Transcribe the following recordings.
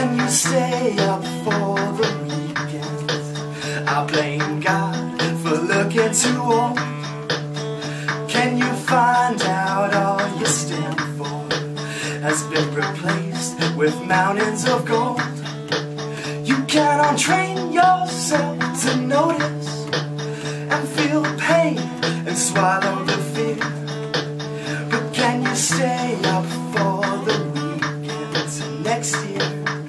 Can you stay up for the weekend? I blame God for looking too old. Can you find out all you stand for has been replaced with mountains of gold? You cannot train yourself to notice and feel pain and swallow the fear. But can you stay up for the weekend till next year?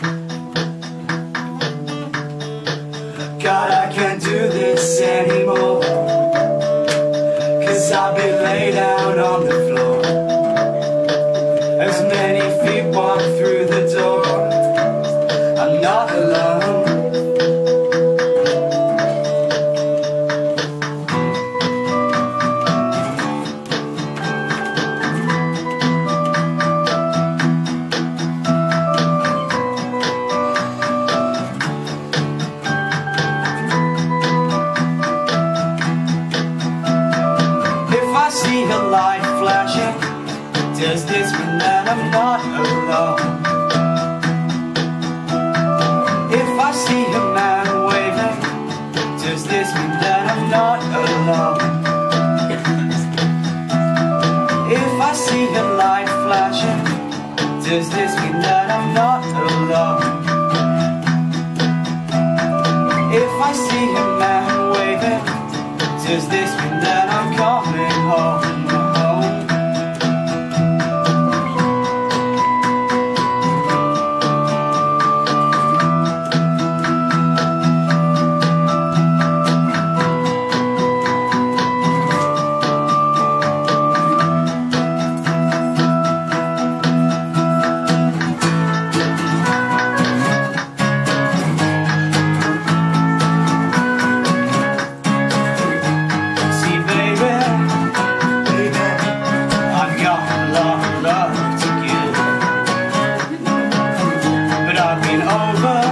God, I can't do this anymore, 'cause I've been laid out on the floor. As many feet walk through the door, I'm not alone. I see a light flashing, does this mean that I'm not alone? If I see a man waving, does this mean that I'm not alone? If I see a light flashing, does this mean that I'm not alone? If I see a man waving, does this mean that I'm coming home? I've been over